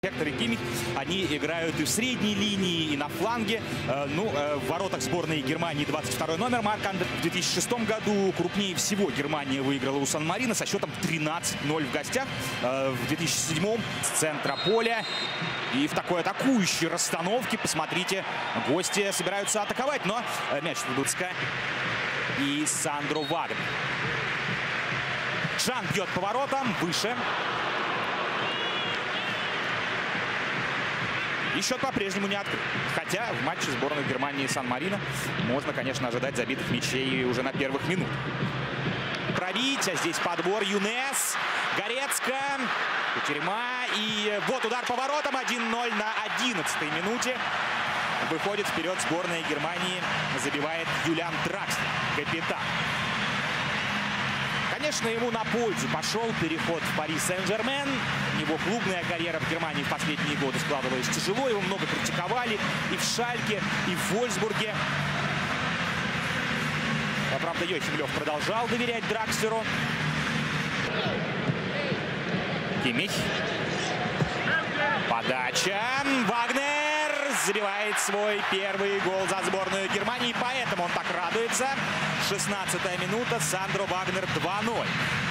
Хектор и Киммих, они играют и в средней линии, и на фланге. В воротах сборной Германии 22 номер Марк Андре. В 2006 году крупнее всего Германия выиграла у Сан-Марино со счетом 13-0 в гостях. В 2007 с центра поля. И в такой атакующей расстановке, посмотрите, гости собираются атаковать, но мяч в Дудска и Сандро Вагнер. Жан бьет по воротам, выше. И счет по-прежнему не открыт. Хотя в матче сборной Германии и Сан-Марино можно, конечно, ожидать забитых мячей уже на первых минутах. Пробить, а здесь подбор. Юнес, Горецко, Кутерьма. И вот удар по воротам. 1-0 на 11-й минуте. Выходит вперед сборная Германии. Забивает Юлиан Дракслер, капитан. Конечно, ему на пользу пошел переход в Пари Сен-Жермен. Его клубная карьера в Германии в последние годы складывалась тяжело. Его много критиковали и в Шальке, и в Вольсбурге. Правда, Йохим Лёв продолжал доверять Дракслеру. Киммих. Подача. Вагнер забивает свой первый гол за сборную Германии. Поэтому он так радуется. 16-я минута. Сандро Вагнер 2-0.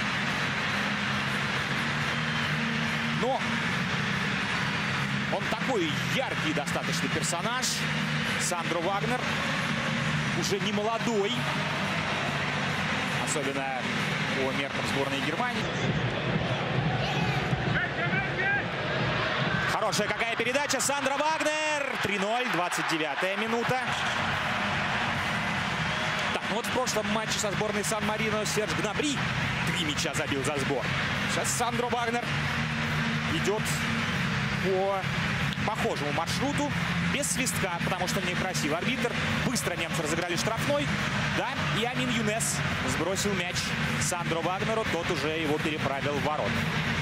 Но он такой яркий достаточно персонаж. Сандро Вагнер уже не молодой. Особенно по меркам сборной Германии. Хорошая какая передача. Сандро Вагнер. 3-0. 29-я минута. Так, ну вот в прошлом матче со сборной Сан-Марино Серж Гнабри 3 мяча забил за сбор. Сейчас Сандро Вагнер идет по похожему маршруту, без свистка, потому что не просил арбитр. Быстро немцы разыграли штрафной. Да, и Амин Юнес сбросил мяч Сандро Вагнеру. Тот уже его переправил в ворота.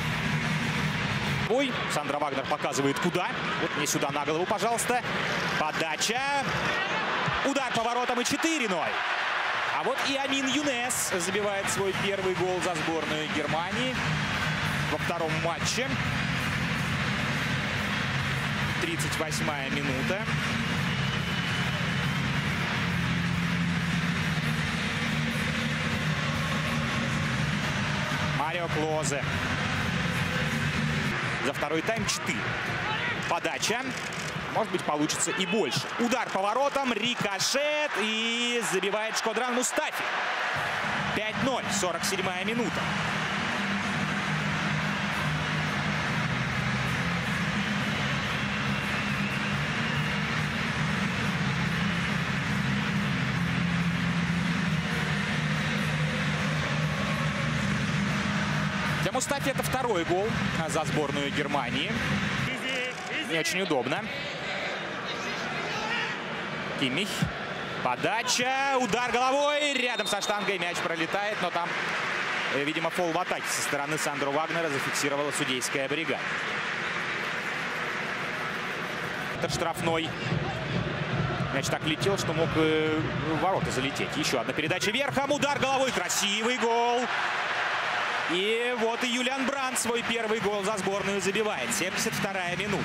Ой, Сандро Вагнер показывает куда. Вот мне сюда на голову, пожалуйста. Подача. Удар по воротам и 4-0. А вот и Амин Юнес забивает свой первый гол за сборную Германии во втором матче. 38-я минута. Марио Клозе. За второй тайм 4. Подача. Может быть, получится и больше. Удар по воротам, рикошет и забивает Шкодран Мустафи. 5-0, 47-я минута. Для Мустафи это второй гол за сборную Германии. Не очень удобно. Киммих. Подача. Удар головой. Рядом со штангой мяч пролетает. Но там, видимо, фол в атаке со стороны Сандро Вагнера зафиксировала судейская бригада. Это штрафной. Мяч так летел, что мог в ворота залететь. Еще одна передача верхом. Удар головой. Красивый гол. И вот и Юлиан Брандт свой первый гол за сборную забивает. 72-я минута.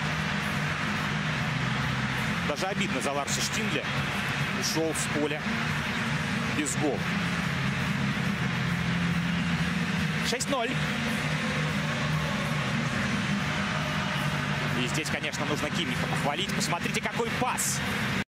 Даже обидно за Ларса Штиндля. Ушел с поля без гола. 6-0. И здесь, конечно, нужно Киммиха похвалить. Посмотрите, какой пас.